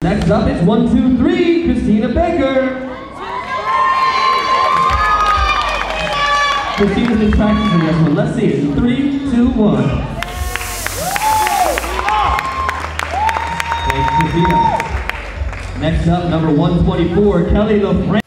Next up, it's 1, 2, 3, Cristina Baker. Christina's been practicing this one. Let's see it. 3, 2, 1. Thanks, Christina. Next up, number 124, Kelly LaFrance.